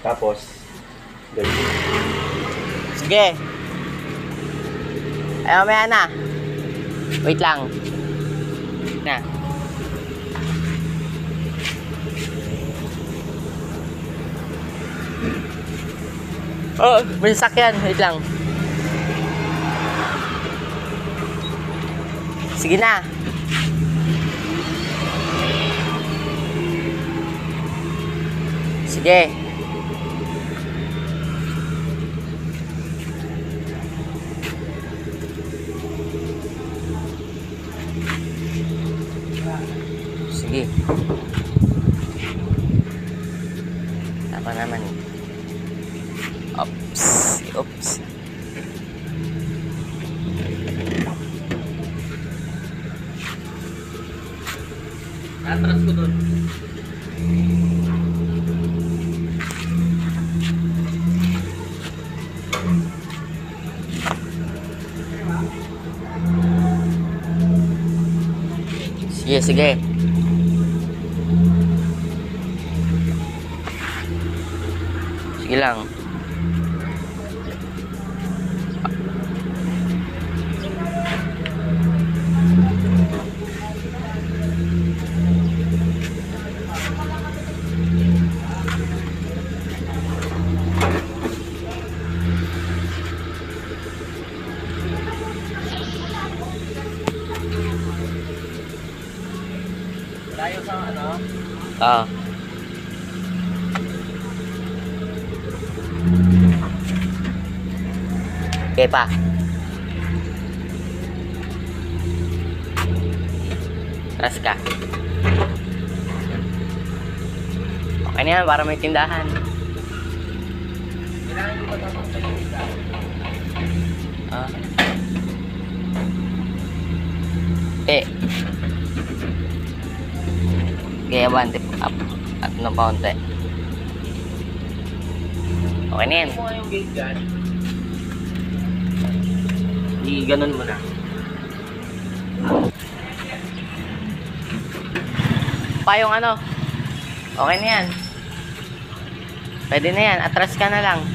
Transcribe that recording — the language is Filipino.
Tapos, ganyan. Sige. Ay, mamaya na. Wait lang. Na. Oh, may sasakyan. Wait lang. Sige na. Sige. Sige. Apa naman? Oops. Oops. Atras ko doon. Sige, sige. Sige lang. Tayo sa ano? Ah. Okay pa. Ras ka. Okay na yan, para may tindahan. Kailangan ko ba tapos sa tindahan? Ah. Okay. Okay, abante up. At no paunti. Okay na yan. Kung ano yung gate dyan, i-ganon mo na. Pa yung ano. Okay na yan. Pwede na yan. Atras ka na lang.